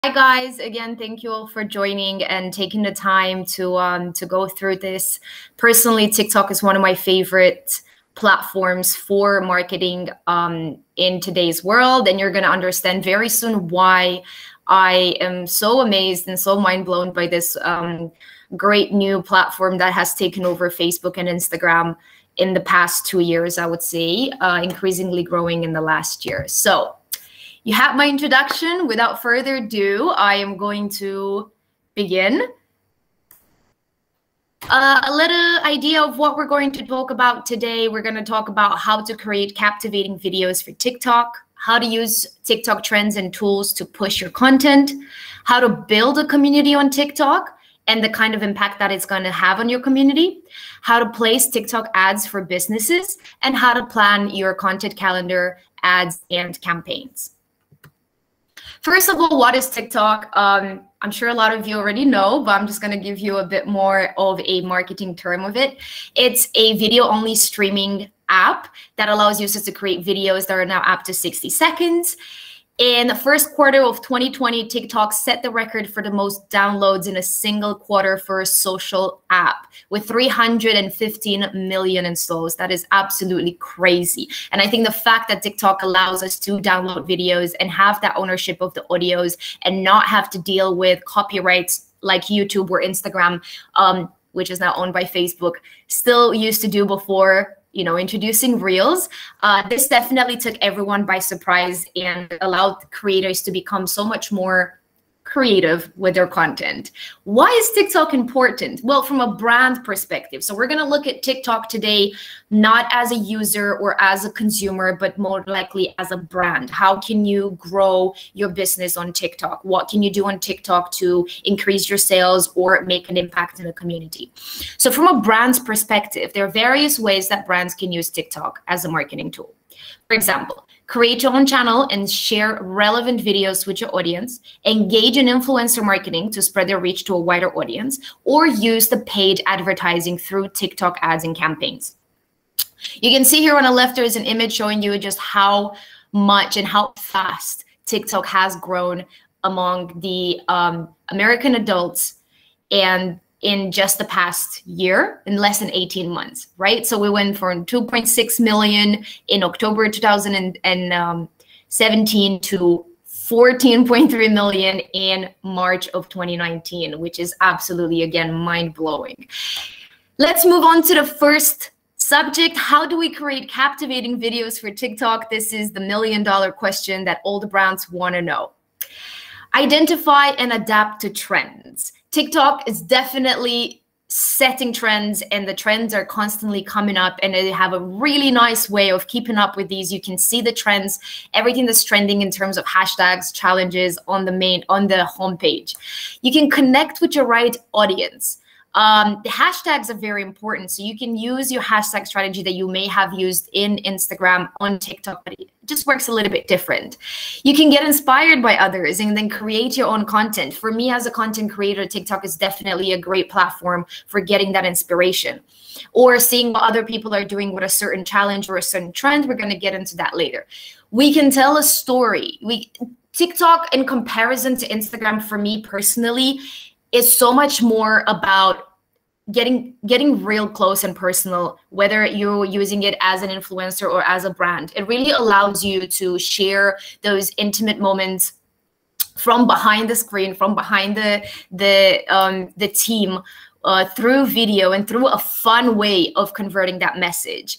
Hi guys, again, thank you all for joining and taking the time to go through this. Personally, TikTok is one of my favorite platforms for marketing in today's world, and you're going to understand very soon why I am so amazed and so mind blown by this great new platform that has taken over Facebook and Instagram in the past 2 years, I would say, increasingly growing in the last year. So you have my introduction. Without further ado, I am going to begin. A little idea of what we're going to talk about today. We're going to talk about how to create captivating videos for TikTok, how to use TikTok trends and tools to push your content, how to build a community on TikTok and the kind of impact that it's going to have on your community, how to place TikTok ads for businesses, and how to plan your content calendar, ads, and campaigns. First of all, what is TikTok? I'm sure a lot of you already know, but I'm just going to give you a bit more of a marketing term of it. It's a video-only streaming app that allows users to create videos that are now up to 60 seconds. In the first quarter of 2020, TikTok set the record for the most downloads in a single quarter for a social app with 315 million installs. That is absolutely crazy. And I think the fact that TikTok allows us to download videos and have that ownership of the audios and not have to deal with copyrights like YouTube or Instagram, which is now owned by Facebook, still used to do before, you know, introducing Reels. This definitely took everyone by surprise and allowed creators to become so much more creative with their content. Why is TikTok important? Well, from a brand perspective. So we're going to look at TikTok today, not as a user or as a consumer, but more likely as a brand. How can you grow your business on TikTok? What can you do on TikTok to increase your sales or make an impact in the community? So from a brand's perspective, there are various ways that brands can use TikTok as a marketing tool. For example, create your own channel and share relevant videos with your audience, engage in influencer marketing to spread their reach to a wider audience, or use the paid advertising through TikTok ads and campaigns. You can see here on the left, there is an image showing you just how much and how fast TikTok has grown among the American adults, and in just the past year, in less than 18 months, right? So we went from 2.6 million in October 2017 to 14.3 million in March of 2019, which is absolutely, again, mind-blowing. Let's move on to the first subject. How do we create captivating videos for TikTok? This is the million-dollar question that all the brands want to know. Identify and adapt to trends. TikTok is definitely setting trends, and the trends are constantly coming up, and they have a really nice way of keeping up with these. You can see the trends, everything that's trending in terms of hashtags, challenges on the homepage. You can connect with your right audience. The hashtags are very important. So you can use your hashtag strategy that you may have used in Instagram on TikTok, but it just works a little bit different. You can get inspired by others and then create your own content. For me as a content creator, TikTok is definitely a great platform for getting that inspiration or seeing what other people are doing with a certain challenge or a certain trend. We're going to get into that later. We can tell a story. TikTok, in comparison to Instagram, for me personally, is so much more about getting real close and personal, whether you're using it as an influencer or as a brand. It really allows you to share those intimate moments from behind the screen, from behind the team, through video and through a fun way of converting that message.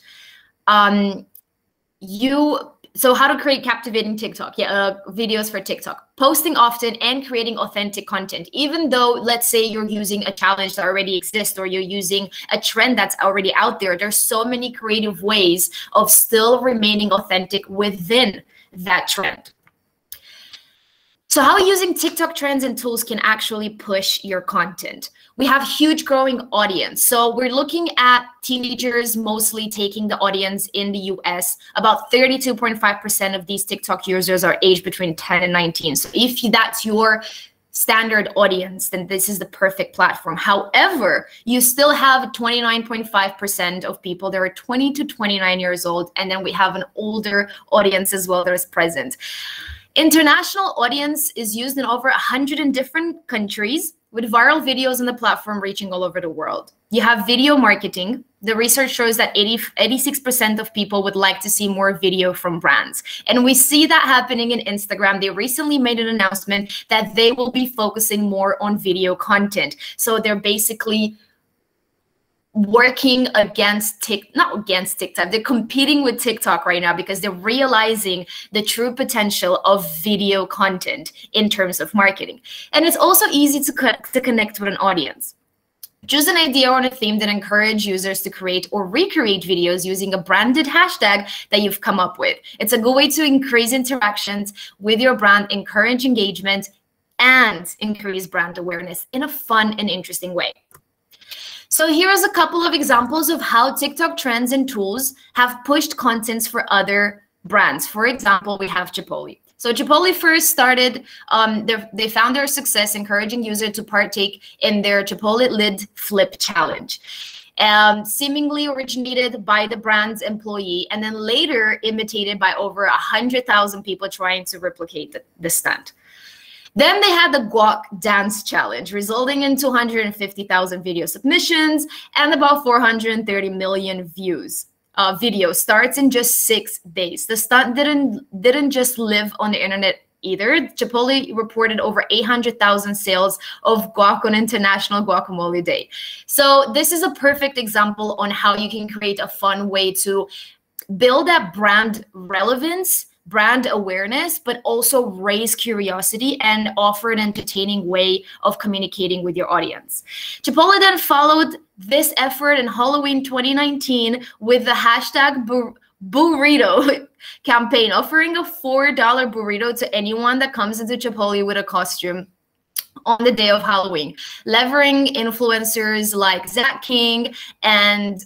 So how to create captivating TikTok, videos for TikTok. Posting often and creating authentic content. Even though, let's say you're using a challenge that already exists or you're using a trend that's already out there, there's so many creative ways of still remaining authentic within that trend. So how using TikTok trends and tools can actually push your content. We have huge growing audience. So we're looking at teenagers mostly taking the audience in the US. About 32.5% of these TikTok users are aged between 10 and 19. So if that's your standard audience, then this is the perfect platform. However, you still have 29.5% of people that are 20 to 29 years old. And then we have an older audience as well that is present. International audience is used in over 100 different countries, with viral videos on the platform reaching all over the world. You have video marketing. The research shows that 86% of people would like to see more video from brands. And we see that happening in Instagram. They recently made an announcement that they will be focusing more on video content. So they're basically working against not against TikTok. They're competing with TikTok right now because they're realizing the true potential of video content in terms of marketing. And it's also easy to connect with an audience. Choose an idea or a theme that encourage users to create or recreate videos using a branded hashtag that you've come up with. It's a good way to increase interactions with your brand, encourage engagement, and increase brand awareness in a fun and interesting way. So here's a couple of examples of how TikTok trends and tools have pushed contents for other brands. For example, we have Chipotle. So Chipotle first started, they found their success encouraging users to partake in their Chipotle lid flip challenge. Seemingly originated by the brand's employee and then later imitated by over 100,000 people trying to replicate the stunt. Then they had the guac dance challenge, resulting in 250,000 video submissions and about 430 million views. Video starts in just 6 days. The stunt didn't just live on the internet either. Chipotle reported over 800,000 sales of guac on International Guacamole Day. So this is a perfect example on how you can create a fun way to build that brand relevance, brand awareness, but also raise curiosity and offer an entertaining way of communicating with your audience. Chipotle then followed this effort in Halloween 2019 with the hashtag burrito campaign, offering a $4 burrito to anyone that comes into Chipotle with a costume on the day of Halloween, leveraging influencers like Zach King and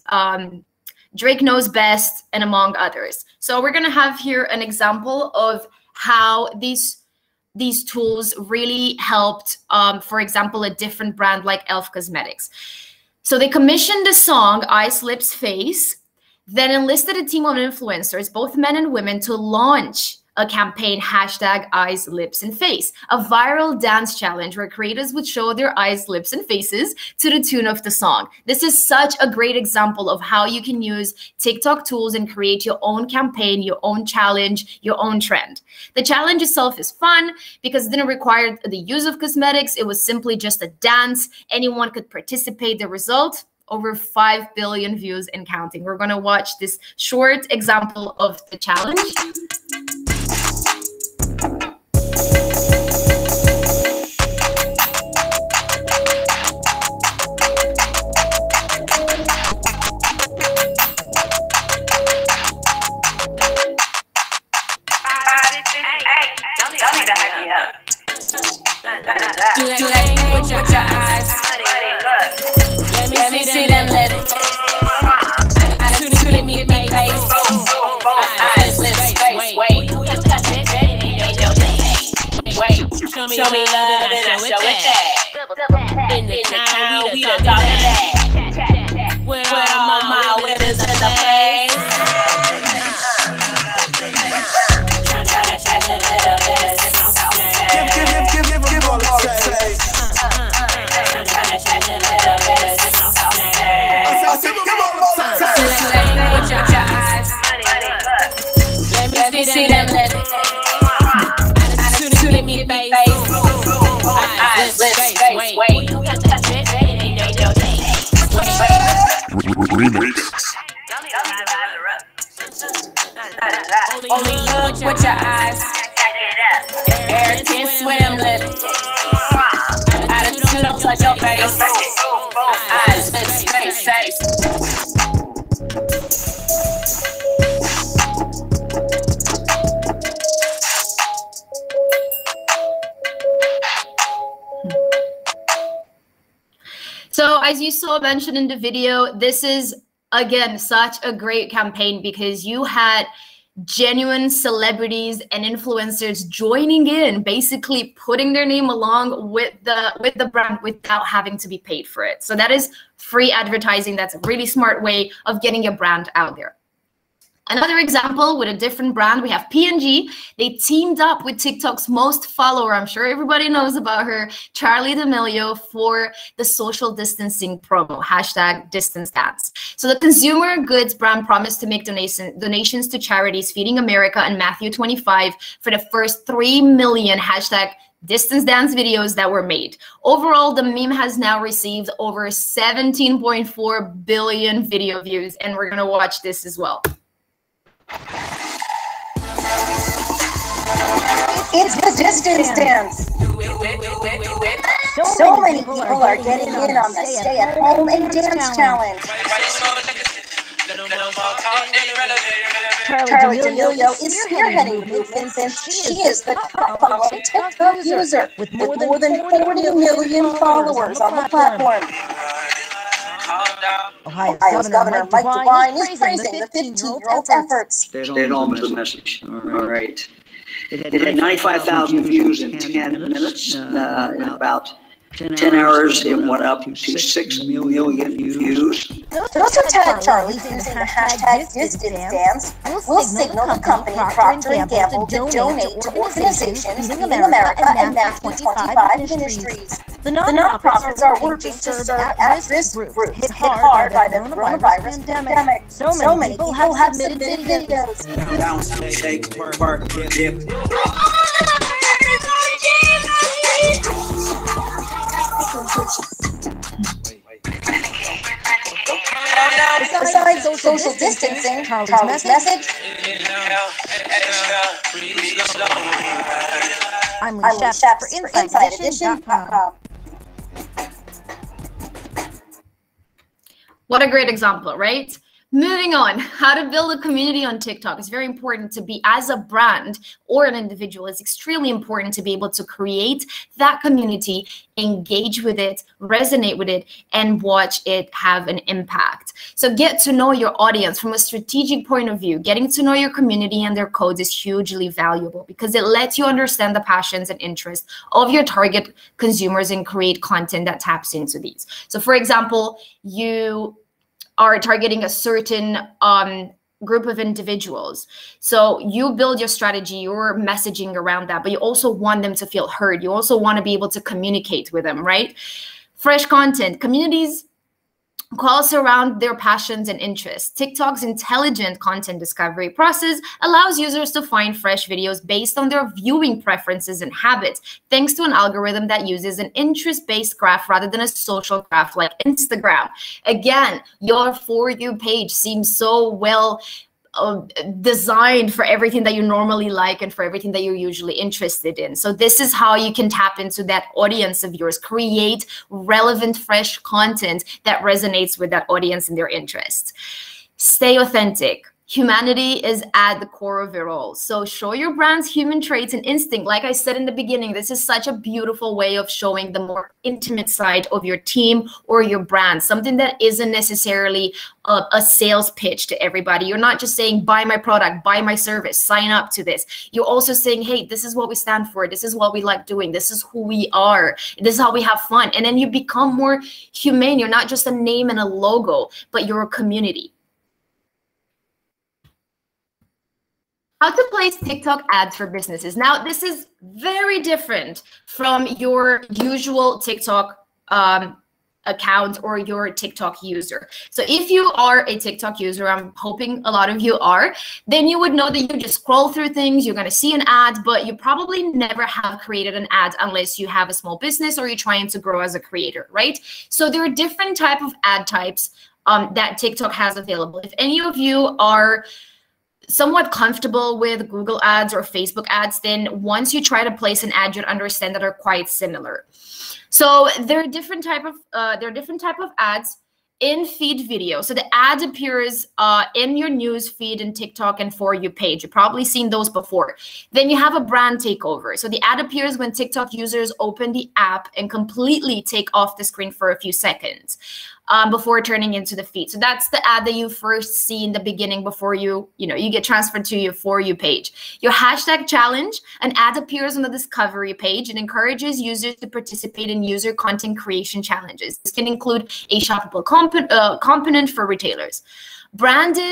Drake Knows Best, and among others. So we're gonna have here an example of how these tools really helped, for example, a different brand like Elf Cosmetics. So they commissioned the song Eyes, Lips, Face, then enlisted a team of influencers, both men and women, to launch a campaign, hashtag Eyes, Lips, and Face, a viral dance challenge where creators would show their eyes, lips, and faces to the tune of the song. This is such a great example of how you can use TikTok tools and create your own campaign, your own challenge, your own trend. The challenge itself is fun because it didn't require the use of cosmetics. It was simply just a dance. Anyone could participate. The result? Over 5 billion views and counting. We're going to watch this short example of the challenge. With your eyes. Let me see them lips. Shoot me in my face. Eyes, lips, face. Wait. Show me love and I show it back. In the town, we done got it back. Where are my witnesses in the place? Give all the taste. With your eyes. Let me see them lips. Shoot me in my face. Eyes, lips, face. Wait. Only look with your eyes. Air can swim lips. Attitude up touch your face. Eyes, lips, face. So as you saw mentioned in the video, this is, again, such a great campaign because you had genuine celebrities and influencers joining in, basically putting their name along with the brand without having to be paid for it. So that is free advertising. That's a really smart way of getting your brand out there. Another example with a different brand, we have P&G. They teamed up with TikTok's most follower, I'm sure everybody knows about her, Charlie D'Amelio, for the social distancing promo, hashtag distance dance. So the consumer goods brand promised to make donations to charities Feeding America and Matthew 25 for the first 3 million hashtag distance dance videos that were made. Overall, the meme has now received over 17.4 billion video views, and we're gonna watch this as well. It's the distance dance. So many people are getting in on the stay-at-home and dance challenge. Charlie D'Amelio is spearheading the movement since she is the top following TikTok user with more than 40 million followers on the platform. Ohio's Governor Mike DeWine is praising the 15-year-old's efforts. Stay at home is the message. All right. It had 95,000 views in 10 minutes. In about 10 hours, it went up to 6 million views. Those who tag Charlie using the hashtag distance dance will signal the company Procter & Gamble to donate to organizations Feeding America and Matthew 25 Ministries. The nonprofits are working to serve at-risk groups hit hard by the coronavirus pandemic. So many people have submitted videos. Besides social distancing, Charlie's message. I'm Lee Chef for InsideEdition.com. What a great example, right? Moving on, how to build a community on TikTok. It's very important to be, as a brand or an individual, it's extremely important to be able to create that community, engage with it, resonate with it, and watch it have an impact. So get to know your audience from a strategic point of view. Getting to know your community and their codes is hugely valuable because it lets you understand the passions and interests of your target consumers and create content that taps into these. So for example, you are targeting a certain group of individuals. So you build your strategy, your messaging around that, but you also want them to feel heard. You also want to be able to communicate with them, right? Fresh content. Communities calls around their passions and interests. TikTok's intelligent content discovery process allows users to find fresh videos based on their viewing preferences and habits, thanks to an algorithm that uses an interest-based graph rather than a social graph like Instagram. Again, your For You page seems so well designed for everything that you normally like and for everything that you're usually interested in. So this is how you can tap into that audience of yours, create relevant, fresh content that resonates with that audience and their interests. Stay authentic. Humanity is at the core of it all. So show your brand's human traits and instinct. Like I said in the beginning, this is such a beautiful way of showing the more intimate side of your team or your brand, something that isn't necessarily a sales pitch to everybody. You're not just saying, buy my product, buy my service, sign up to this. You're also saying, hey, this is what we stand for. This is what we like doing. This is who we are. This is how we have fun. And then you become more humane. You're not just a name and a logo, but you're a community. How to place TikTok ads for businesses. Now, this is very different from your usual TikTok account or your TikTok user. So if you are a TikTok user, I'm hoping a lot of you are, then you would know that you just scroll through things, you're going to see an ad, but you probably never have created an ad unless you have a small business or you're trying to grow as a creator, right? So there are different type of ad types that TikTok has available. If any of you are somewhat comfortable with Google ads or Facebook ads, then once you try to place an ad, you'd understand that are quite similar. So there are different type of ads in feed video. So the ad appears in your news feed in TikTok and For You page. You've probably seen those before. Then you have a brand takeover. So the ad appears when TikTok users open the app and completely take off the screen for a few seconds before turning into the feed. So that's the ad that you first see in the beginning before you get transferred to your For You page. Your hashtag challenge, an ad appears on the discovery page and encourages users to participate in user content creation challenges. This can include a shoppable component for retailers. Branded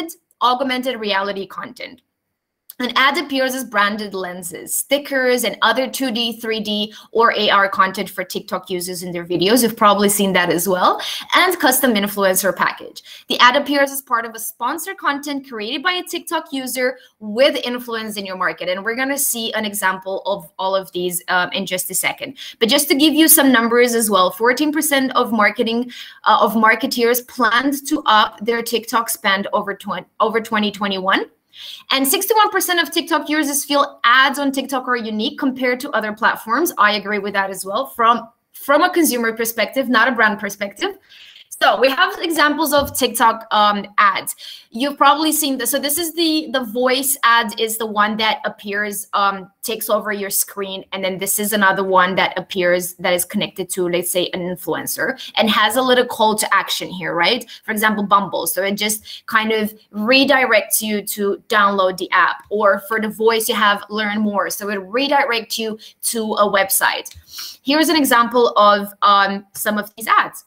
augmented reality content. An ad appears as branded lenses, stickers, and other 2D, 3D, or AR content for TikTok users in their videos. You've probably seen that as well. And custom influencer package. The ad appears as part of a sponsored content created by a TikTok user with influence in your market. And we're going to see an example of all of these in just a second. But just to give you some numbers as well, 14% of marketeers planned to up their TikTok spend over 2021. And 61% of TikTok users feel ads on TikTok are unique compared to other platforms. I agree with that as well from a consumer perspective, not a brand perspective. So we have examples of TikTok ads. You've probably seen this. So this is the voice ad is the one that appears, takes over your screen. And then this is another one that appears that is connected to, let's say, an influencer and has a little call to action here, right? For example, Bumble. So it just kind of redirects you to download the app. Or for the voice, you have learn more. So it redirects you to a website. Here's an example of some of these ads.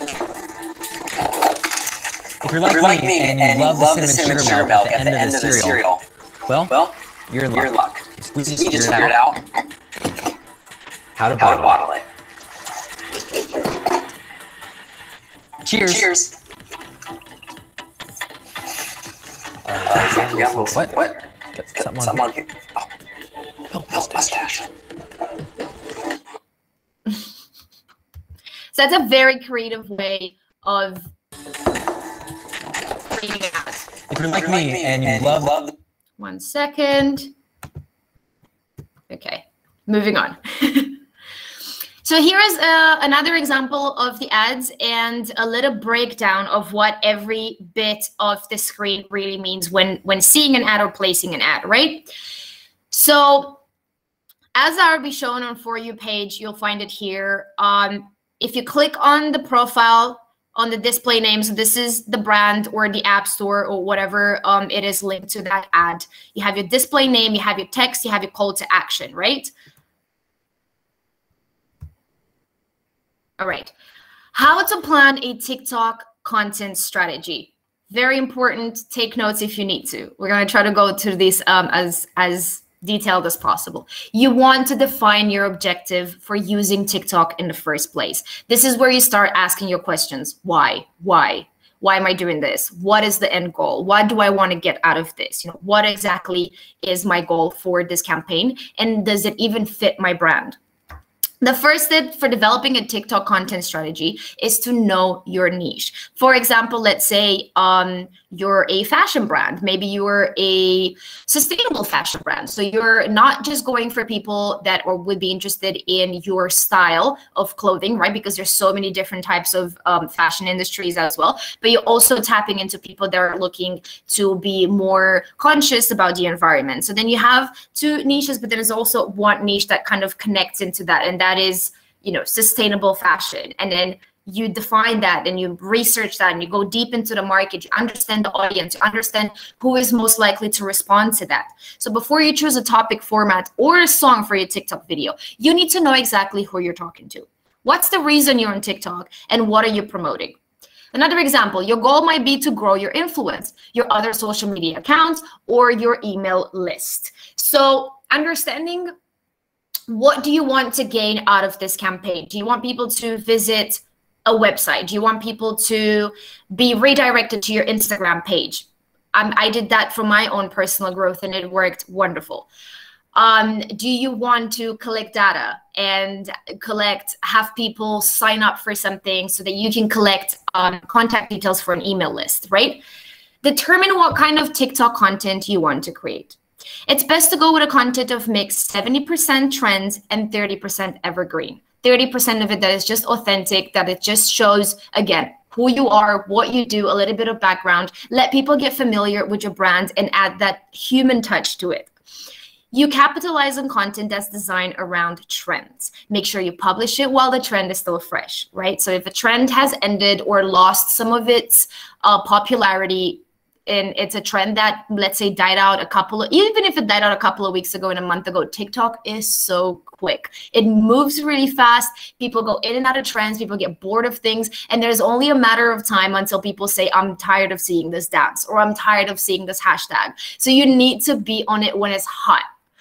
If you're like me and you love the cinnamon sugar milk at the end of the cereal, well, you're in luck. We just figured out how to bottle it. Cheers. What? Got something on here. Oh, mustache. So that's a very creative way of creating ads. If you're like me and you love... 1 second. Okay, moving on. So here is another example of the ads and a little breakdown of what every bit of the screen really means when seeing an ad or placing an ad, right? So as I will be shown on For You page, you'll find it here. If you click on the profile on the display name, so this is the brand or the app store or whatever it is linked to that ad. You have your display name, you have your text, you have your call to action, right? All right. How to plan a TikTok content strategy. Very important. Take notes if you need to. We're going to try to go to this as detailed as possible. You want to define your objective for using TikTok in the first place. This is where you start asking your questions. Why? Why am I doing this? What is the end goal? What do I want to get out of this? You know, what exactly is my goal for this campaign? And does it even fit my brand? The first step for developing a TikTok content strategy is to know your niche. For example, let's say you're a fashion brand. Maybe you're a sustainable fashion brand. So you're not just going for people that would be interested in your style of clothing, right? Because there's so many different types of fashion industries as well. But you're also tapping into people that are looking to be more conscious about the environment. So then you have two niches, but then there's also one niche that kind of connects into that. And that is, you know, sustainable fashion. And then you define that and you research that and you go deep into the market, you understand the audience, you understand who is most likely to respond to that. So before you choose a topic format or a song for your TikTok video, you need to know exactly who you're talking to. What's the reason you're on TikTok and what are you promoting? Another example, your goal might be to grow your influence, your other social media accounts, or your email list. So understanding what do you want to gain out of this campaign? Do you want people to visit a website? Do you want people to be redirected to your Instagram page? I did that for my own personal growth and it worked wonderful. Do you want to collect data and have people sign up for something so that you can collect contact details for an email list, right? Determine what kind of TikTok content you want to create. It's best to go with a content of mix 70% trends and 30% evergreen. 30% of it that is just authentic, that it just shows, again, who you are, what you do, a little bit of background. Let people get familiar with your brand and add that human touch to it. You capitalize on content that's designed around trends. Make sure you publish it while the trend is still fresh, right? So if a trend has ended or lost some of its popularity, and it's a trend that, let's say, died out even if it died out a couple of weeks ago and a month ago, TikTok is so quick. It moves really fast. People go in and out of trends. People get bored of things. And there's only a matter of time until people say, I'm tired of seeing this dance, or I'm tired of seeing this hashtag. So you need to be on it when it's hot.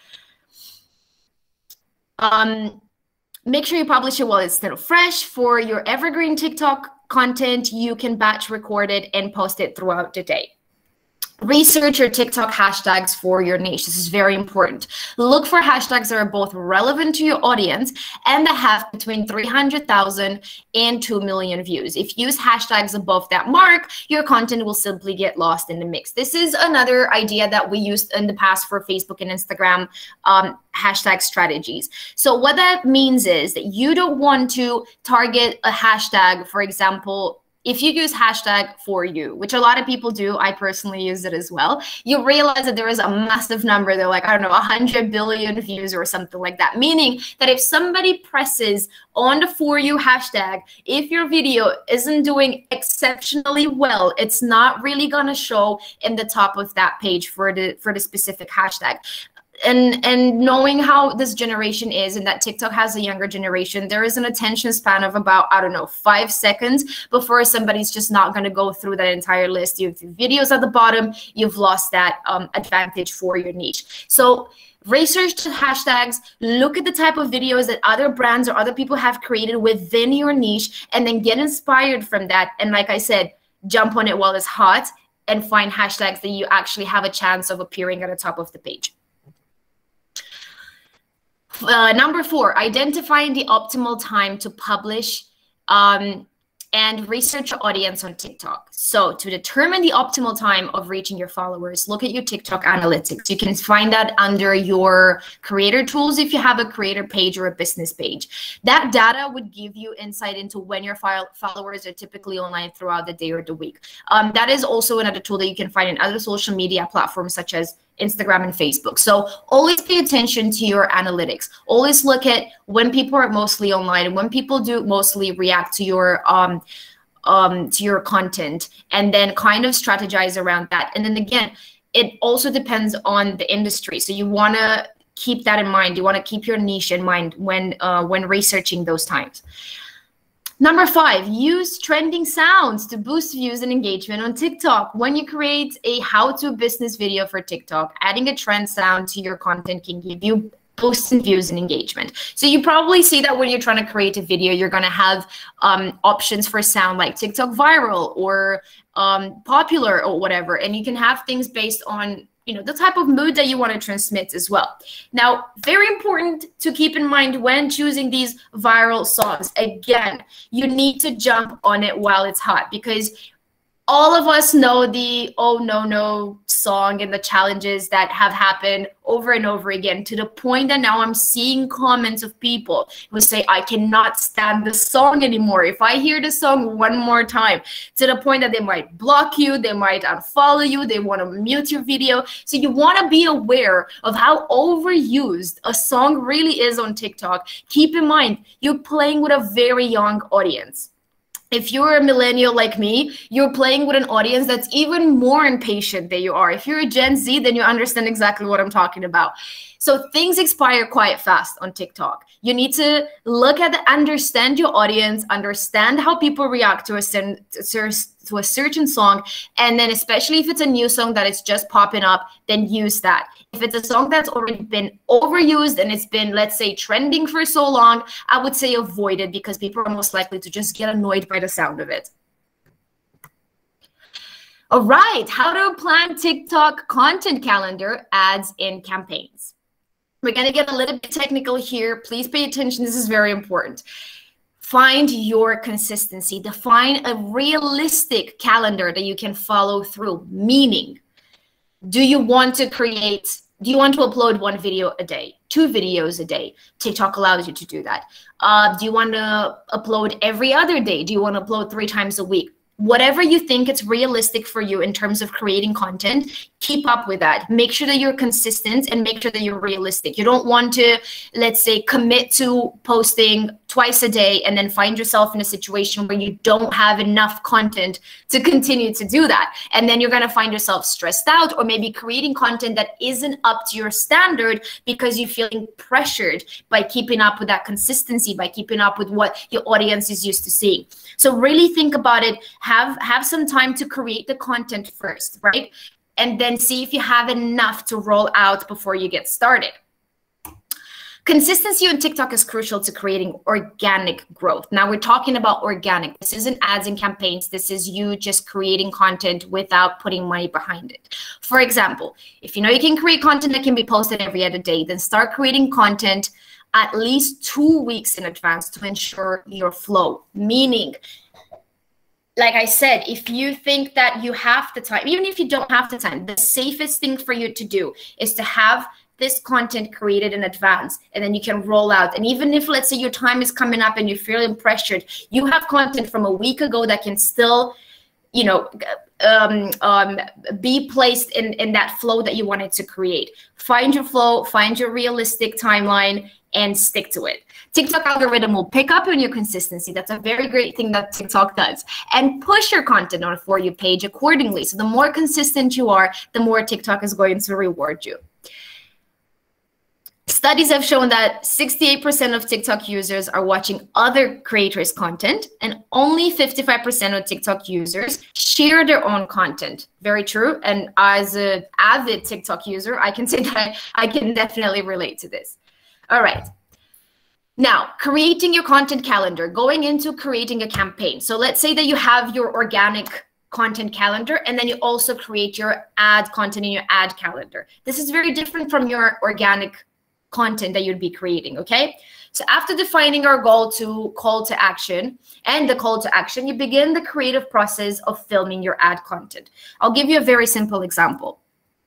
Make sure you publish it while it's still fresh. For your evergreen TikTok content, you can batch record it and post it throughout the day. Research your TikTok hashtags for your niche. This is very important. Look for hashtags that are both relevant to your audience and that have between 300,000 and 2 million views. If you use hashtags above that mark, your content will simply get lost in the mix. This is another idea that we used in the past for Facebook and Instagram hashtag strategies. So what that means is that you don't want to target a hashtag, for example, if you use hashtag for you, which a lot of people do, I personally use it as well, you realize that there is a massive number. They're like, I don't know, 100 billion views or something like that. Meaning that if somebody presses on the for you hashtag, if your video isn't doing exceptionally well, it's not really gonna show in the top of that page for the specific hashtag. And knowing how this generation is, and that TikTok has a younger generation, there is an attention span of about, I don't know, 5 seconds before somebody's just not going to go through that entire list. You have videos at the bottom, you've lost that advantage for your niche. So research the hashtags, look at the type of videos that other brands or other people have created within your niche, and then get inspired from that. And like I said, jump on it while it's hot and find hashtags that you actually have a chance of appearing at the top of the page. Number 4, identifying the optimal time to publish and research your audience on TikTok. So to determine the optimal time of reaching your followers, look at your TikTok analytics. You can find that under your creator tools if you have a creator page or a business page. That data would give you insight into when your followers are typically online throughout the day or the week. That is also another tool that you can find in other social media platforms such as Instagram and Facebook. So always pay attention to your analytics. Always look at when people are mostly online and when people do mostly react to your content, and then kind of strategize around that. And then again, it also depends on the industry. So you want to keep that in mind. You want to keep your niche in mind when researching those times. Number 5, use trending sounds to boost views and engagement on TikTok. When you create a how-to business video for TikTok, adding a trend sound to your content can give you boosts in views and engagement. So you probably see that when you're trying to create a video, you're going to have options for sound like TikTok viral or popular or whatever. And you can have things based on the type of mood that you want to transmit as well. Now, very important to keep in mind when choosing these viral songs. Again, you need to jump on it while it's hot, because all of us know the "Oh No No" song and the challenges that have happened over and over again, to the point that now I'm seeing comments of people who say, I cannot stand this song anymore. If I hear the song one more time, to the point that they might block you, they might unfollow you, they want to mute your video. So you want to be aware of how overused a song really is on TikTok. Keep in mind, you're playing with a very young audience. If you're a millennial like me, you're playing with an audience that's even more impatient than you are. If you're a Gen Z, then you understand exactly what I'm talking about. So things expire quite fast on TikTok. You need to look at understand your audience, understand how people react to a certain song, and then especially if it's a new song that is just popping up, then use that. If it's a song that's already been overused and it's been, let's say, trending for so long, I would say avoid it, because people are most likely to just get annoyed by the sound of it. All right, how to plan TikTok content calendar, ads, and campaigns. We're going to get a little bit technical here. Please pay attention. This is very important. Find your consistency. Define a realistic calendar that you can follow through. Meaning, do you want to upload 1 video a day, 2 videos a day? TikTok allows you to do that. Do you want to upload every other day? Do you want to upload 3 times a week? Whatever you think it's realistic for you in terms of creating content, keep up with that. Make sure that you're consistent and make sure that you're realistic. You don't want to, let's say, commit to posting twice a day and then find yourself in a situation where you don't have enough content to continue to do that. And then you're going to find yourself stressed out, or maybe creating content that isn't up to your standard because you're feeling pressured by keeping up with that consistency, by keeping up with what your audience is used to seeing. So really think about it. Have some time to create the content first, right? And then see if you have enough to roll out before you get started. Consistency on TikTok is crucial to creating organic growth. Now we're talking about organic. This isn't ads and campaigns. This is you just creating content without putting money behind it. For example, if you know you can create content that can be posted every other day, then start creating content at least 2 weeks in advance to ensure your flow. Meaning, like I said, if you think that you have the time, even if you don't have the time, the safest thing for you to do is to have this content created in advance, and then you can roll out. And even if, let's say, your time is coming up and you're feeling pressured, you have content from a week ago that can still, you know, be placed in that flow that you wanted to create. Find your flow, find your realistic timeline, and stick to it. TikTok algorithm will pick up on your consistency. That's a very great thing that TikTok does. And push your content on a For You page accordingly. So the more consistent you are, the more TikTok is going to reward you. Studies have shown that 68% of TikTok users are watching other creators' content, and only 55% of TikTok users share their own content. Very true. And as an avid TikTok user, I can say that I can definitely relate to this. All right. Now, creating your content calendar, going into creating a campaign. So let's say that you have your organic content calendar, and then you also create your ad content in your ad calendar. This is very different from your organic content that you'd be creating, okay? So after defining our goal to call to action and the call to action, you begin the creative process of filming your ad content. I'll give you a very simple example.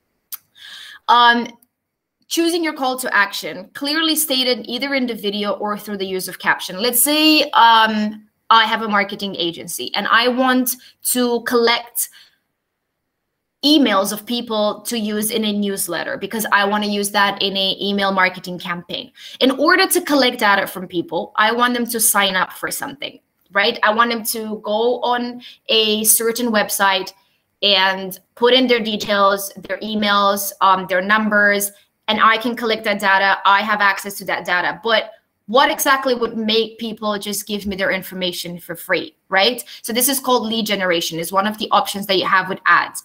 Choosing your call to action, clearly stated either in the video or through the use of caption. Let's say I have a marketing agency and I want to collect emails of people to use in a newsletter because I want to use that in an email marketing campaign. In order to collect data from people, I want them to sign up for something, right? I want them to go on a certain website and put in their details, their emails, their numbers, and I can collect that data. I have access to that data. But what exactly would make people just give me their information for free, right? So this is called lead generation. It's one of the options that you have with ads.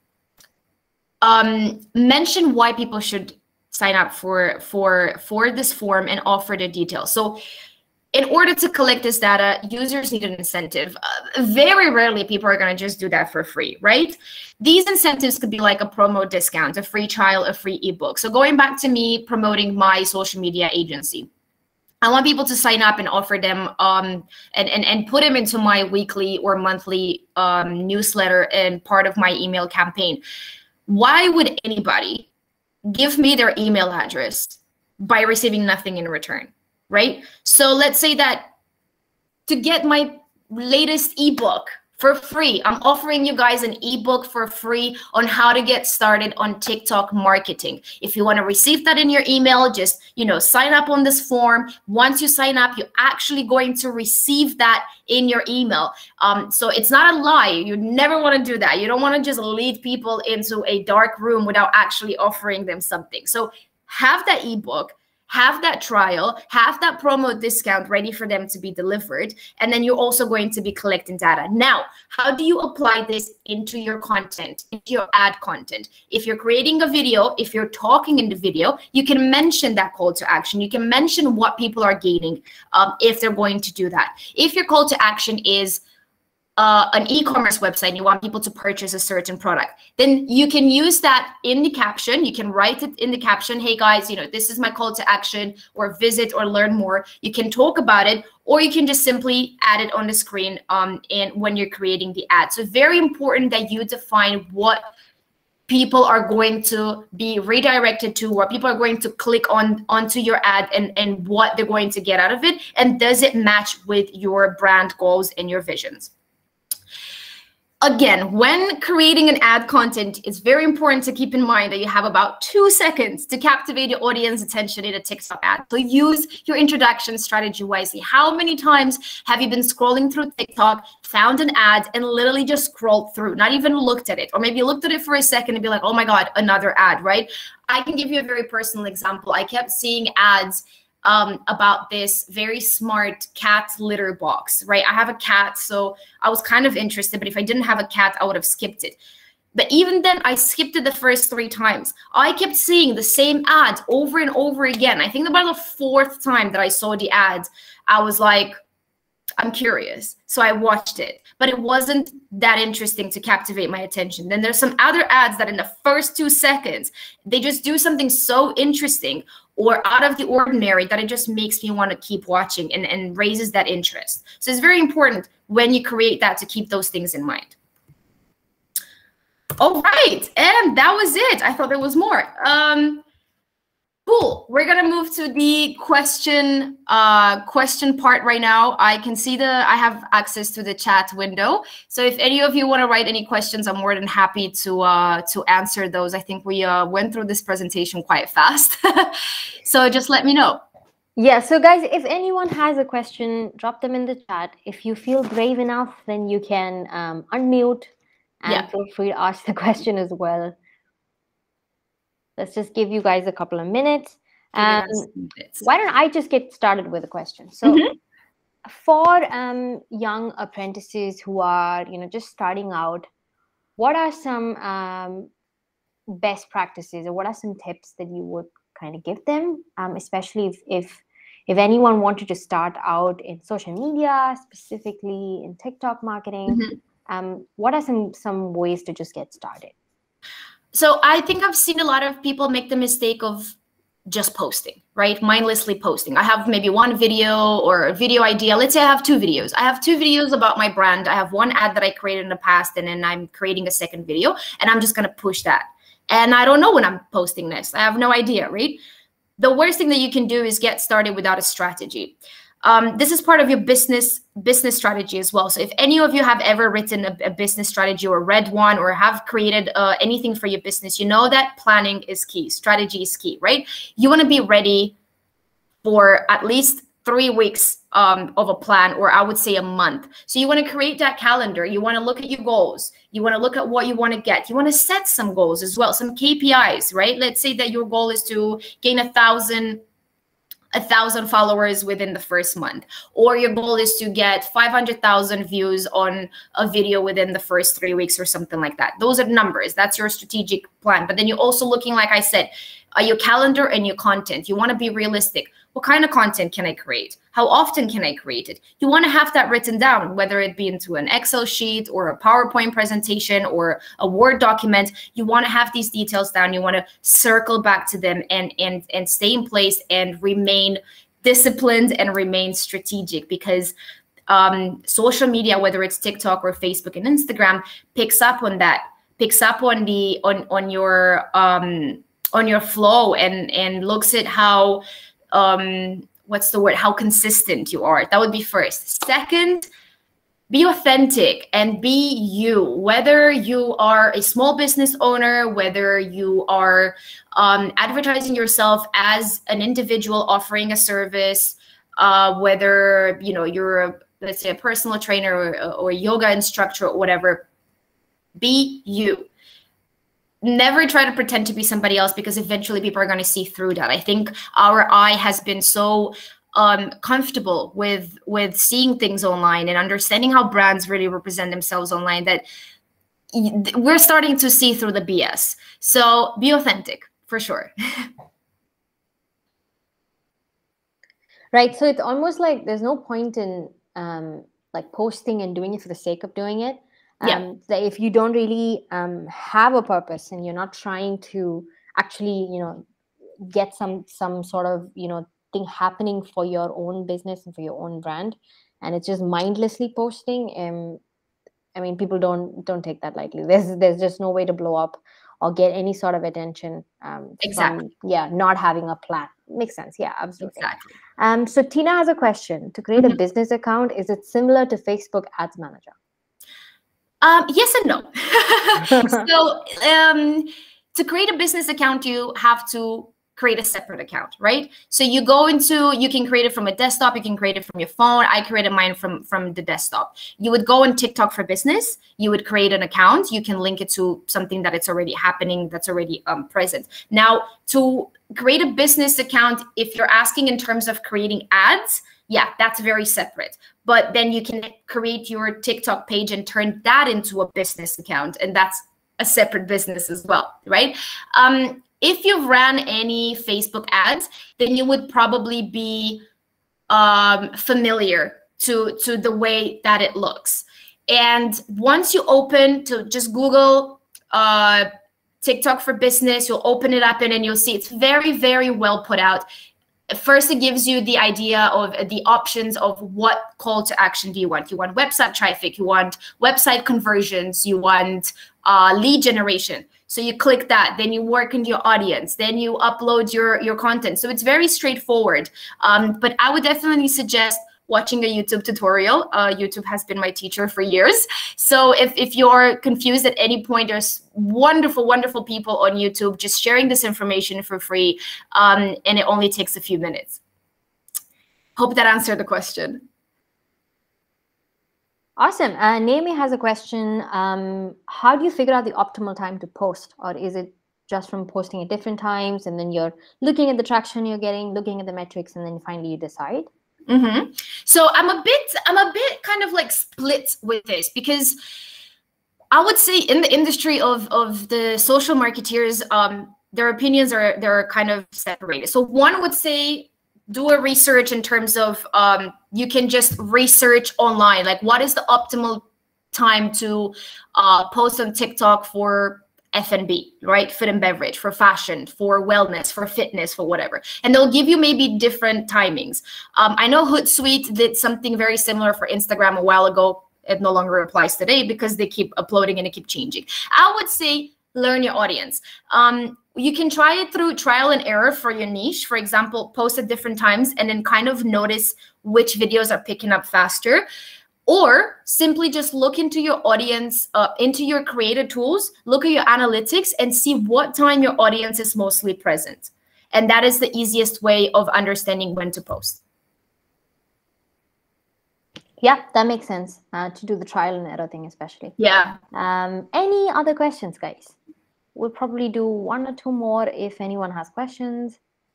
Mention why people should sign up for this form and offer the details. So in order to collect this data, users need an incentive. Very rarely people are going to just do that for free, right? These incentives could be like a promo discount, a free trial, a free ebook. So going back to me promoting my social media agency, I want people to sign up and offer them and put them into my weekly or monthly newsletter and part of my email campaign. Why would anybody give me their email address by receiving nothing in return, right? So let's say that to get my latest ebook for free, I'm offering you guys an ebook for free on how to get started on TikTok marketing. If you want to receive that in your email, just, you know, sign up on this form. Once you sign up, you're actually going to receive that in your email. So it's not a lie. You never want to do that. You don't want to just lead people into a dark room without actually offering them something. So have that ebook, have that trial, have that promo discount ready for them to be delivered, and then you're also going to be collecting data. Now, how do you apply this into your content, into your ad content? If you're creating a video, if you're talking in the video, you can mention that call to action. You can mention what people are gaining if they're going to do that. If your call to action is an e-commerce website and you want people to purchase a certain product, then you can use that in the caption. You can write it in the caption, hey guys, you know, this is my call to action, or visit or learn more. You can talk about it, or you can just simply add it on the screen and when you're creating the ad. So very important that you define what people are going to be redirected to, what people are going to click onto your ad, and what they're going to get out of it. And does it match with your brand goals and your visions? Again, when creating an ad content, it's very important to keep in mind that you have about 2 seconds to captivate your audience attention in a TikTok ad. So use your introduction strategy wisely. How many times have you been scrolling through TikTok, found an ad, and literally just scrolled through, not even looked at it? Or maybe you looked at it for a second and be like, oh my God, another ad, right? I can give you a very personal example. I kept seeing ads about this very smart cat litter box, right? I have a cat, so I was kind of interested, but if I didn't have a cat, I would have skipped it. But even then, I skipped it the first 3 times. I kept seeing the same ad over and over again. I think about the 4th time that I saw the ad, I was like, I'm curious. So I watched it, but it wasn't that interesting to captivate my attention. Then there's some other ads that in the first 2 seconds, they just do something so interesting or out of the ordinary that it just makes me want to keep watching and raises that interest. So it's very important when you create that to keep those things in mind. All right, and that was it. I thought there was more. Cool. We're gonna move to the question part right now. I can see I have access to the chat window. So if any of you want to write any questions, I'm more than happy to answer those. I think we went through this presentation quite fast. So just let me know. Yeah, so guys, if anyone has a question, drop them in the chat. If you feel brave enough, then you can unmute and feel free to ask the question as well. Let's just give you guys a couple of minutes. Why don't I just get started with a question? So for young apprentices who are, just starting out, what are some best practices or what are some tips that you would kind of give them, especially if anyone wanted to start out in social media, specifically in TikTok marketing? What are some ways to just get started? So I think I've seen a lot of people make the mistake of just posting, right? Mindlessly posting. I have maybe one video or a video idea. Let's say I have 2 videos. I have 2 videos about my brand. I have one ad that I created in the past, and then I'm creating a second video, and I'm just going to push that. And I don't know when I'm posting next. I have no idea, right? The worst thing that you can do is get started without a strategy. This is part of your business strategy as well. So if any of you have ever written a business strategy or read one or have created anything for your business, you know that planning is key. Strategy is key, right? You want to be ready for at least 3 weeks of a plan, or I would say a month. So you want to create that calendar. You want to look at your goals. You want to look at what you want to get. You want to set some goals as well, some KPIs, right? Let's say that your goal is to gain 1,000 followers within the first month, or your goal is to get 500,000 views on a video within the first 3 weeks or something like that. Those are numbers. That's your strategic plan. But then you're also looking, like I said, your calendar and your content. You want to be realistic. What kind of content can I create? How often can I create it? You want to have that written down, whether it be into an Excel sheet or a PowerPoint presentation or a Word document. You want to have these details down. You want to circle back to them and stay in place and remain disciplined and remain strategic, because social media, whether it's TikTok or Facebook and Instagram, picks up on that, picks up on your flow and looks at how what's the word? How consistent you are. That would be first. Second, be authentic and be you. Whether you are a small business owner, whether you are advertising yourself as an individual offering a service, whether you're let's say a personal trainer or yoga instructor or whatever, be you. Never try to pretend to be somebody else, because eventually people are going to see through that. I think our eye has been so comfortable with seeing things online and understanding how brands really represent themselves online that we're starting to see through the BS. So be authentic for sure. Right. So it's almost like there's no point in like posting and doing it for the sake of doing it. That if you don't really have a purpose and you're not trying to actually, get some sort of, thing happening for your own business and for your own brand, and it's just mindlessly posting, I mean, people don't take that lightly. There's just no way to blow up or get any sort of attention Exactly. from not having a plan. Makes sense. Yeah, absolutely. Exactly. So Tina has a question. To create a business account, is it similar to Facebook Ads Manager? Yes and no. So to create a business account, you have to create a separate account, right? So you can create it from a desktop, you can create it from your phone. I created mine from the desktop. You would go on TikTok for Business, you would create an account, you can link it to something that it's already happening, that's already present. Now, to create a business account, if you're asking in terms of creating ads, yeah, that's very separate. But then you can create your TikTok page and turn that into a business account, and that's a separate business as well, right? If you've ran any Facebook ads, then you would probably be familiar to the way that it looks. And once you open, to just Google TikTok for Business, you'll open it up and then you'll see it's very, very well put out. First, it gives you the idea of the options of what call to action do you want. You want website traffic, you want website conversions, you want lead generation. So you click that, then you work in your audience, then you upload your content. So it's very straightforward. But I would definitely suggest watching a YouTube tutorial. YouTube has been my teacher for years. So if you're confused at any point, there's wonderful, wonderful people on YouTube just sharing this information for free. And it only takes a few minutes. Hope that answered the question. Awesome. Naomi has a question. How do you figure out the optimal time to post? Or is it just from posting at different times and then you're looking at the traction you're getting, looking at the metrics, and then finally you decide? Mm-hmm. So I'm a bit kind of like split with this, because I would say in the industry of the social marketeers, their opinions they're kind of separated. So one would say, do a research in terms of you can just research online, like what is the optimal time to post on TikTok for F&B, right? Food and beverage, for fashion, for wellness, for fitness, for whatever. And they'll give you maybe different timings. I know Hootsuite did something very similar for Instagram a while ago. It no longer applies today because they keep uploading and they keep changing. I would say learn your audience. You can try it through trial and error for your niche. For example, post at different times and then kind of notice which videos are picking up faster. Or simply just look into your audience, into your creator tools, look at your analytics and see what time your audience is mostly present. And that is the easiest way of understanding when to post. Yeah, that makes sense, to do the trial and error thing especially. Yeah. Any other questions, guys? We'll probably do one or two more if anyone has questions.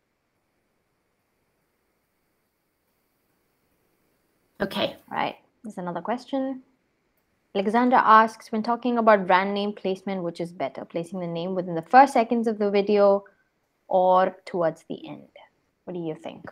Okay. All right. There's another question. Alexander asks, when talking about brand name placement, which is better, placing the name within the first seconds of the video or towards the end? What do you think?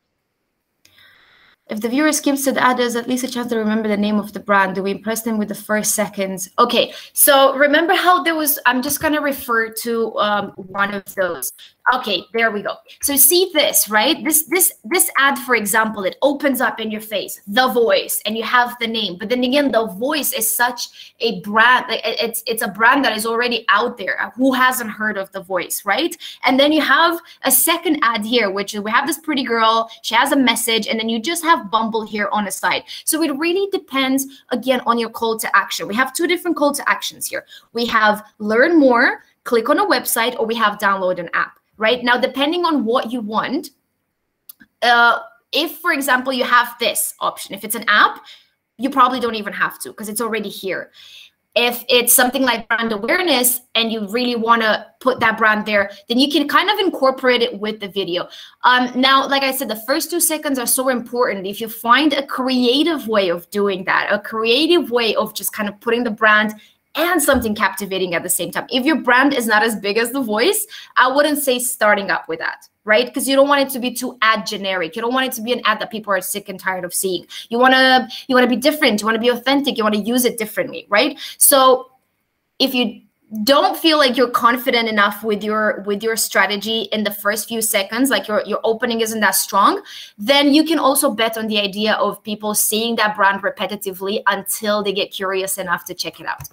If the viewer skips to the ad, there's at least a chance to remember the name of the brand. Do we impress them with the first seconds? Okay, so remember how there was, I'm just going to refer to one of those. Okay, there we go. So see this, right? This ad, for example, it opens up in your face, The Voice, and you have the name. But then again, The Voice is such a brand. It's a brand that is already out there. Who hasn't heard of The Voice, right? And then you have a second ad here, which is we have this pretty girl. She has a message, and then you just have Bumble here on the side. So it really depends, again, on your call to action. We have two different call to actions here. We have learn more, click on a website, or we have download an app. Right now, depending on what you want, if, for example, you have this option, if it's an app, you probably don't even have to because it's already here. If it's something like brand awareness and you really want to put that brand there, then you can kind of incorporate it with the video. Now, like I said, the first 2 seconds are so important. If you find a creative way of doing that, a creative way of just kind of putting the brand and something captivating at the same time. If your brand is not as big as The Voice, I wouldn't say starting up with that, right? Because you don't want it to be too ad generic. You don't want it to be an ad that people are sick and tired of seeing. You want to be different. You want to be authentic. You want to use it differently, right? So if you don't feel like you're confident enough with your strategy in the first few seconds, like your opening isn't that strong, then you can also bet on the idea of people seeing that brand repetitively until they get curious enough to check it out.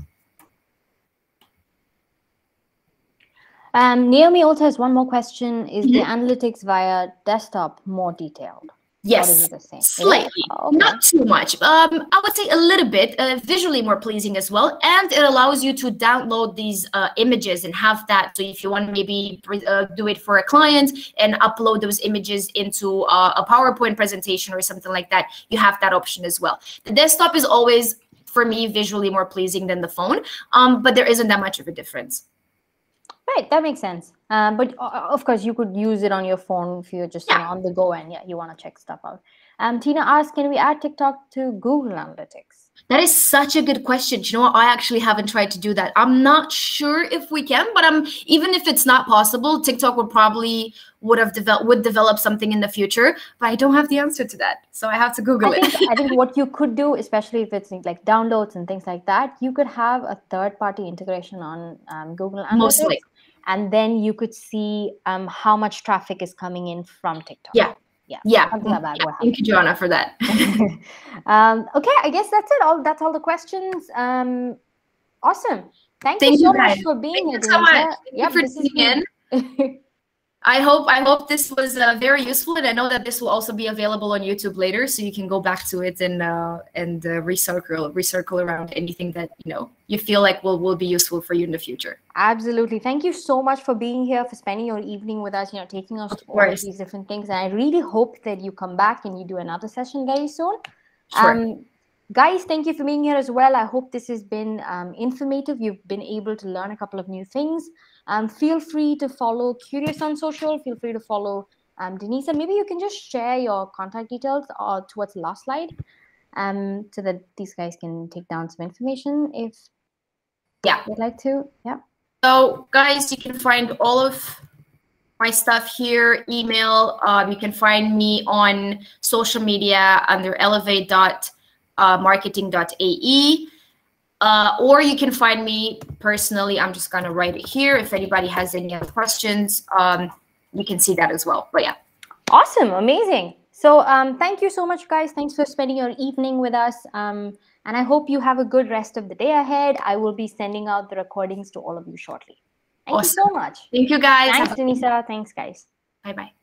Naomi also has one more question. Is the analytics via desktop more detailed? Yes, or is it the same? slightly, Okay. not too much. I would say a little bit, visually more pleasing as well, and it allows you to download these images and have that. So if you want to maybe do it for a client and upload those images into a PowerPoint presentation or something like that, you have that option as well. The desktop is always, for me, visually more pleasing than the phone, but there isn't that much of a difference. Right, that makes sense. But of course, you could use it on your phone if you're just on the go and you want to check stuff out. Tina asked, can we add TikTok to Google Analytics? That is such a good question. You know what? I actually haven't tried to do that. I'm not sure if we can, but even if it's not possible, TikTok would develop something in the future. But I don't have the answer to that, so I have to Google it. I think what you could do, especially if it's like downloads and things like that, you could have a third-party integration on Google Analytics. Mostly. And then you could see how much traffic is coming in from TikTok. Yeah. Something like that. Thank you, Joanna, for that. Okay, I guess that's it. That's all the questions. Awesome. Thank you so much for being here. Thank you so much. Thank you for tuning in. I hope this was very useful, and I know that this will also be available on YouTube later, so you can go back to it and recircle around anything that you feel like will be useful for you in the future. Absolutely. Thank you so much for being here, for spending your evening with us, taking us through all of these different things. And I really hope that you come back and you do another session very soon. Sure. Guys, thank you for being here as well. I hope this has been informative. You've been able to learn a couple of new things. Feel free to follow Qureos on social. Feel free to follow Denise. And maybe you can just share your contact details towards the last slide so that these guys can take down some information if they'd like to. Yeah. So, guys, you can find all of my stuff here, email. You can find me on social media under elevate.marketing.ae. Or you can find me personally. I'm just going to write it here. If anybody has any other questions, you can see that as well. But yeah. Awesome. Amazing. So thank you so much, guys. Thanks for spending your evening with us. And I hope you have a good rest of the day ahead. I will be sending out the recordings to all of you shortly. Thank you so much. Thank you, guys. Thanks, Denisa. Thanks, guys. Bye-bye.